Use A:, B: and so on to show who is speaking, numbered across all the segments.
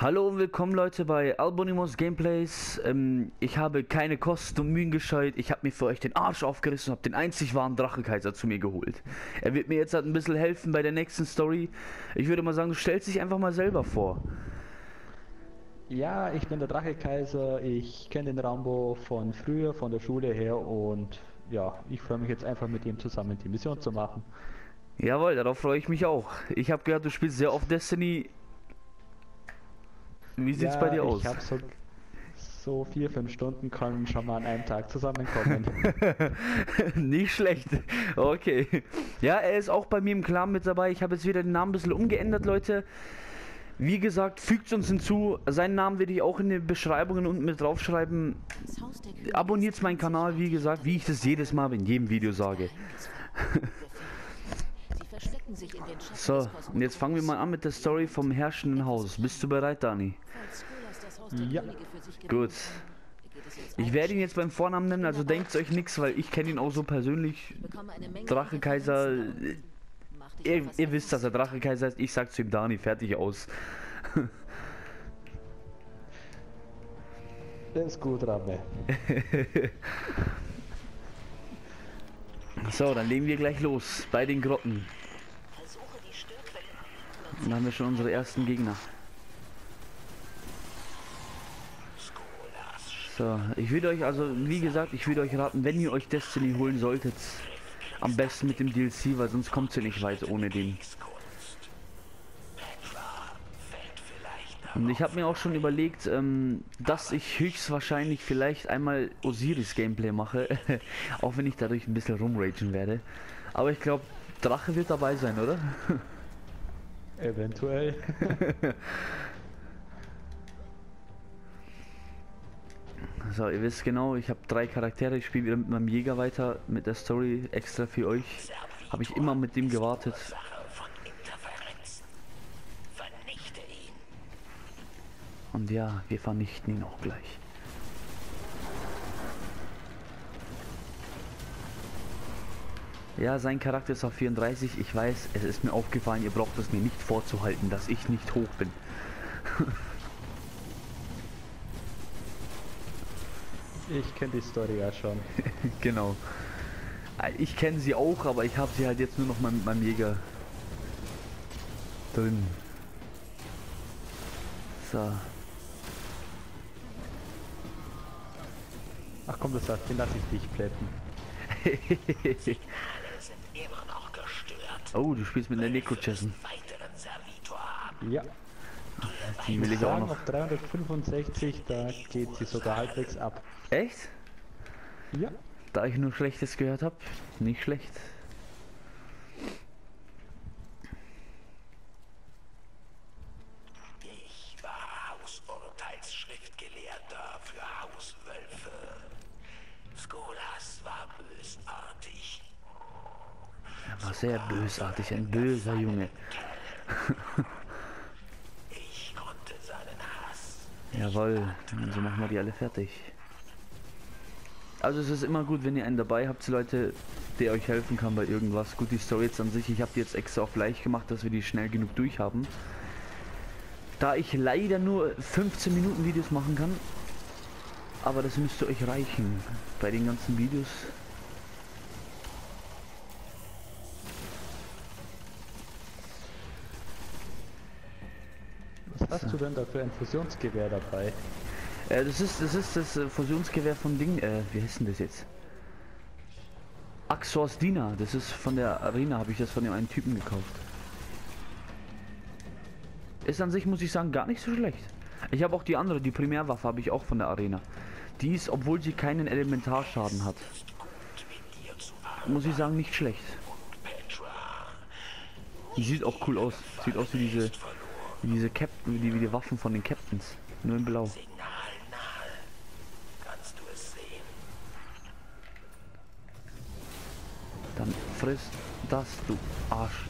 A: Hallo und willkommen Leute bei Albonymous Gameplays. Ich habe keine Kosten und Mühen gescheut. Ich habe mir für euch den Arsch aufgerissen und habe den einzig wahren Drachenkaiser zu mir geholt. Er wird mir jetzt halt ein bisschen helfen bei der nächsten Story. Ich würde mal sagen, du stellst dich einfach mal selber vor.
B: Ja, ich bin der Drachekaiser. Ich kenne den Rambo von früher, von der Schule her und ja, ich freue mich jetzt einfach mit ihm zusammen die Mission zu machen.
A: Jawohl, darauf freue ich mich auch. Ich habe gehört, du spielst sehr oft Destiny. Wie sieht's bei
B: Ja,
A: dir aus?
B: ich habe so 4, 5 Stunden können schon mal an einem Tag zusammenkommen.
A: Nicht schlecht. Okay. Ja, er ist auch bei mir im Clan mit dabei. Ich habe jetzt wieder den Namen ein bisschen umgeändert, Leute. Wie gesagt, fügt uns hinzu. Seinen Namen werde ich auch in den Beschreibungen unten mit draufschreiben. Abonniert meinen Kanal, wie gesagt, wie ich das jedes Mal in jedem Video sage. So, und jetzt fangen wir mal an mit der Story vom herrschenden Haus. Bist du bereit, Dani?
B: Ja.
A: Gut. Ich werde ihn jetzt beim Vornamen nennen, also denkt euch nichts, weil ich kenne ihn auch so persönlich. Drachekaiser. Ihr wisst, dass er Drachekaiser ist. Ich sag zu ihm Dani, fertig aus.
B: Das ist gut, Ramme.
A: So, dann legen wir gleich los bei den Grotten. Und dann haben wir schon unsere ersten Gegner. So, ich würde euch also, wie gesagt, ich würde euch raten, wenn ihr euch Destiny holen solltet, am besten mit dem DLC, weil sonst kommt ihr nicht weit ohne den. Und ich habe mir auch schon überlegt, dass ich höchstwahrscheinlich vielleicht einmal Osiris Gameplay mache, auch wenn ich dadurch ein bisschen rumragen werde. Aber ich glaube, Drache wird dabei sein, oder?
B: Eventuell.
A: So, ihr wisst genau, ich habe 3 Charaktere, ich spiele wieder mit meinem Jäger weiter, mit der Story extra für euch. Habe ich immer mit dem gewartet. Und ja, wir vernichten ihn auch gleich. Ja, sein Charakter ist auf 34. Ich weiß, es ist mir aufgefallen, ihr braucht es mir nicht vorzuhalten, dass ich nicht hoch bin.
B: Ich kenne die Story ja schon.
A: Genau. Ich kenne sie auch, aber ich habe sie halt jetzt nur noch mal mit meinem Jäger drin. So.
B: Ach komm, das heißt, den lasse ich dich plätten.
A: Oh, du spielst mit der Neko-Chessen.
B: Ja.
A: Die will ich auch noch.
B: Auf 365, da geht sie sogar halbwegs ab.
A: Echt?
B: Ja.
A: Da ich nur Schlechtes gehört habe, nicht schlecht.
C: Ich war Hausurteilsschriftgelehrter für Hauswölfe. Skolas war bösartig.
A: Er war sehr bösartig, ein böser Junge.
C: Ich konnte seinen Hass.
A: Jawohl, und so machen wir die alle fertig. Also es ist immer gut, wenn ihr einen dabei habt, Leute, der euch helfen kann bei irgendwas. Gut, die Story jetzt an sich, ich habe die jetzt extra auf leicht gemacht, dass wir die schnell genug durch haben. Da ich leider nur 15 Minuten Videos machen kann, aber das müsste euch reichen bei den ganzen Videos.
B: Was hast du denn da für ein Fusionsgewehr dabei?
A: Das ist das Fusionsgewehr von Ding, wie heißt denn das jetzt? Axors Dina, das ist von der Arena, habe ich das von dem einen Typen gekauft. Ist an sich, muss ich sagen, gar nicht so schlecht. Ich habe auch die andere, die Primärwaffe habe ich auch von der Arena. Die ist, obwohl sie keinen Elementarschaden hat, muss ich sagen, nicht schlecht. Die sieht auch cool aus. Sieht aus wie diese Captain, wie die Waffen von den Captains. Nur in Blau.
C: Kannst du es sehen?
A: Dann frisst das, du Arsch.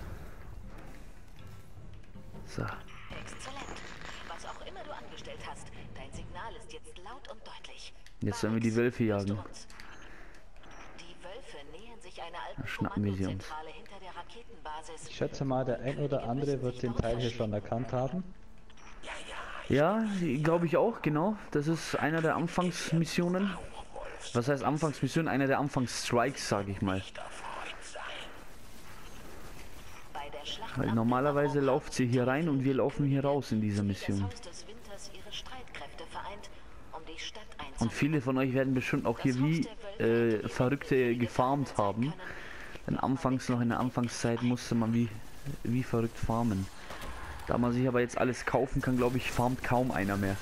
A: So.
D: Exzellent. Was auch immer du angestellt hast, dein Signal ist jetzt laut und deutlich.
A: Jetzt werden wir die Wölfe jagen.
D: Die Wölfe nähern sich einer alten
A: Dann schnappen wir sie uns.
D: Kommandozentrale hinter der Raketenbasis.
B: Ich schätze mal, der ein oder andere wird den Teil hier schon erkannt haben.
C: Ja,
A: Ja, glaube ich auch, genau. Das ist einer der Anfangsmissionen. Was heißt Anfangsmission? Einer der Anfangsstrikes, sage ich mal.
D: Bei der Schlacht
A: Weil
D: am
A: normalerweise
D: Winterhof
A: lauft sie hier rein und wir laufen hier raus in dieser
D: das
A: Mission.
D: Haus des Winters ihre Streitkräfte vereint, um die Stadt
A: Und
D: einzunehmen.
A: viele von euch werden bestimmt auch hier wie Verrückte gefarmt haben. Denn anfangs noch in der Anfangszeit musste man wie verrückt farmen. Da man sich aber jetzt alles kaufen kann, glaube ich, farmt kaum einer mehr.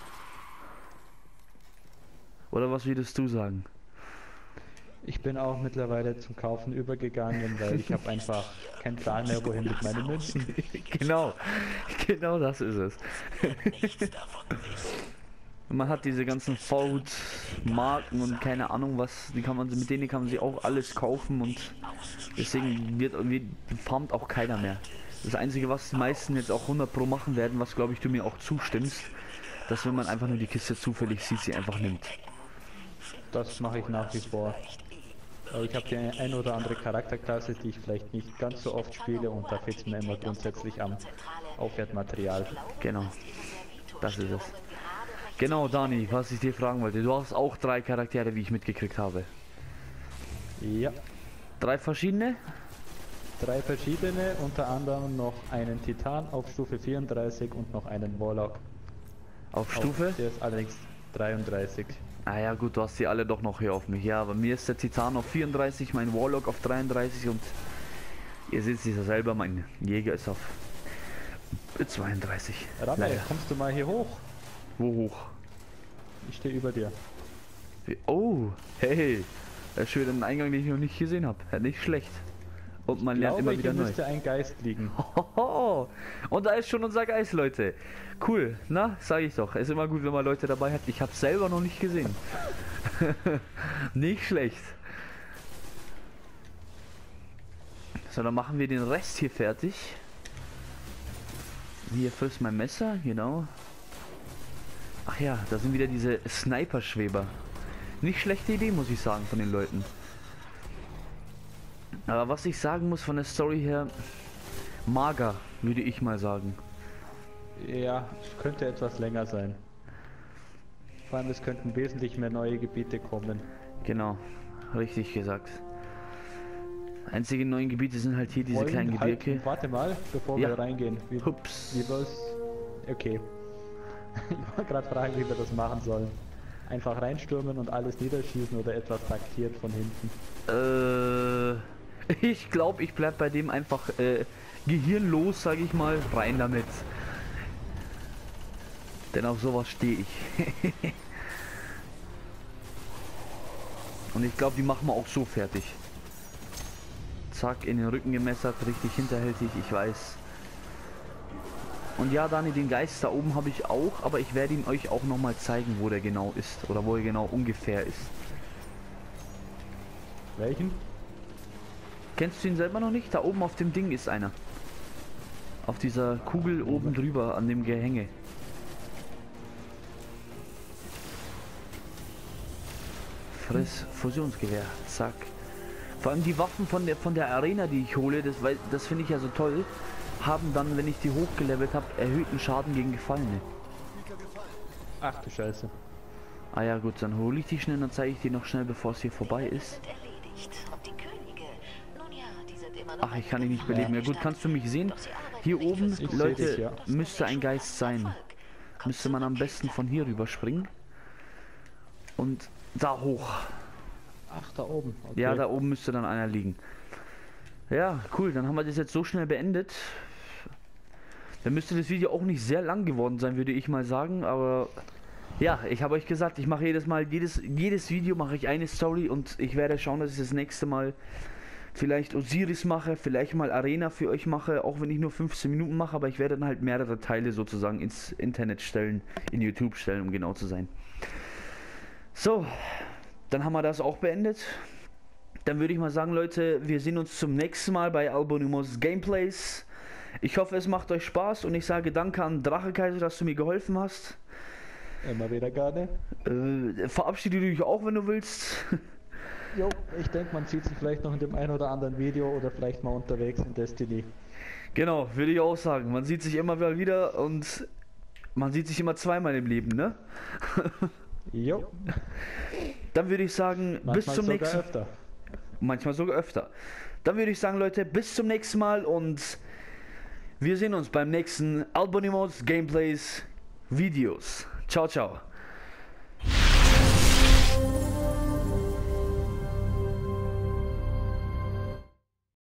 A: Oder was würdest du sagen?
B: Ich bin auch mittlerweile zum Kaufen übergegangen, weil ich habe einfach keinen Plan mehr, wohin mit meinen Münzen.
A: Genau, genau das ist es. Man hat diese ganzen Marken und keine Ahnung was, mit denen kann man sich auch alles kaufen und deswegen farmt auch keiner mehr. Das Einzige, was die meisten jetzt auch 100 Pro machen werden, was glaube ich du mir auch zustimmst, dass wenn man einfach nur die Kiste zufällig sieht, sie einfach nimmt.
B: Das mache ich nach wie vor. Ich habe die ein oder andere Charakterklasse, die ich vielleicht nicht ganz so oft spiele und da fehlt es mir immer grundsätzlich am Aufwertmaterial.
A: Genau, das ist es. Genau, Dani, was ich dir fragen wollte, du hast auch 3 Charaktere, wie ich mitgekriegt habe.
B: Ja,
A: 3 verschiedene?
B: 3 verschiedene, unter anderem noch einen Titan auf Stufe 34 und noch einen Warlock.
A: Auf Stufe?
B: Der ist allerdings 33.
A: Ah ja gut, du hast die alle doch noch hier auf mich. Ja, bei mir ist der Titan auf 34, mein Warlock auf 33 und ihr seht es ja selber, mein Jäger ist auf 32.
B: Ramme,
A: Leider.
B: kommst du mal hier hoch?
A: Wo hoch?
B: Ich stehe über dir.
A: Oh, hey, das ist schon wieder ein Eingang, den ich noch nicht gesehen habe. Ja, nicht schlecht. Und man lernt immer wieder
B: hier
A: neu.
B: müsste ein Geist liegen.
A: Hohoho. Und da ist schon unser Geist, Leute. Cool, na, sage ich doch. Ist immer gut, wenn man Leute dabei hat. Ich habe selber noch nicht gesehen. Nicht schlecht. So, dann machen wir den Rest hier fertig. Hier frisst mein Messer, genau. Ach ja, da sind wieder diese Sniper-Schweber. Nicht schlechte Idee, muss ich sagen, von den Leuten. Aber was ich sagen muss von der Story her, mager, würde ich mal sagen.
B: Ja, könnte etwas länger sein. Vor allem, es könnten wesentlich mehr neue Gebiete kommen.
A: Genau, richtig gesagt. Einzige neuen Gebiete sind halt hier diese kleinen Gebirge.
B: Halt, warte mal, bevor
A: Ja.
B: wir reingehen.
A: Hups.
B: Wie wir's? Okay. Ich wollte gerade fragen, wie wir das machen sollen. Einfach reinstürmen und alles niederschießen oder etwas taktiert von hinten.
A: Ich glaube, ich bleib bei dem einfach gehirnlos, sage ich mal, rein damit. Denn auf sowas stehe ich. Und ich glaube, die machen wir auch so fertig. Zack, in den Rücken gemessert, richtig hinterhältig, ich weiß. Und ja, Dani, den Geist da oben habe ich auch, aber ich werde ihn euch auch nochmal zeigen, wo der genau ist. Oder wo er genau ungefähr ist.
B: Welchen?
A: Kennst du ihn selber noch nicht? Da oben auf dem Ding ist einer. Auf dieser Kugel oben drüber an dem Gehänge. Friss, Fusionsgewehr, zack. Vor allem die Waffen von der Arena, die ich hole, das finde ich ja so toll, haben dann, wenn ich die hochgelevelt habe, erhöhten Schaden gegen Gefallene.
B: Ach du Scheiße.
A: Ah ja gut, dann hole ich die schnell und zeige ich die noch schnell, bevor es hier vorbei ist.
D: Sind erledigt. Und die Könige, nun ja, die sind immer noch
A: Ach, ich kann dich nicht beleben. Ja gut, kannst du mich sehen?
D: Doch sie arbeiten
A: Hier
D: nicht
A: oben,
D: fürs Volk.
A: Leute,
B: dich, ja.
A: müsste ein Geist sein. Müsste man am besten von hier rüber springen. Und da hoch.
B: Ach, da oben. Okay.
A: Ja, da oben müsste dann einer liegen. Ja, cool, dann haben wir das jetzt so schnell beendet. Dann müsste das Video auch nicht sehr lang geworden sein, würde ich mal sagen, aber ja, ich habe euch gesagt, ich mache jedes Video mache ich eine Story und ich werde schauen, dass ich das nächste Mal vielleicht Osiris mache, vielleicht mal Arena für euch mache, auch wenn ich nur 15 Minuten mache, aber ich werde dann halt mehrere Teile sozusagen ins Internet stellen, in YouTube stellen, um genau zu sein. So, dann haben wir das auch beendet. Dann würde ich mal sagen, Leute, wir sehen uns zum nächsten Mal bei Albonymous Gameplays. Ich hoffe, es macht euch Spaß und ich sage danke an Drachekaiser, dass du mir geholfen hast.
B: Immer wieder gerne.
A: Verabschiede dich auch, wenn du willst.
B: Jo, ich denke, man sieht sich vielleicht noch in dem ein oder anderen Video oder vielleicht mal unterwegs in Destiny.
A: Genau, würde ich auch sagen. Man sieht sich immer mal wieder und Man sieht sich immer zweimal im Leben, ne?
B: Jo.
A: Dann würde ich sagen, bis
B: Manchmal
A: zum
B: sogar
A: nächsten
B: öfter.
A: Manchmal sogar öfter. Dann würde ich sagen, Leute, bis zum nächsten Mal und wir sehen uns beim nächsten Albonimos Gameplays Videos. Ciao, ciao.